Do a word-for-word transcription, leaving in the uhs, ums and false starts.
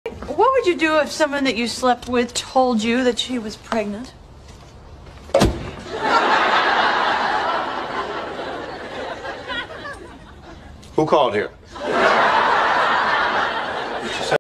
What would you do if someone that you slept with told you that she was pregnant? Who called here?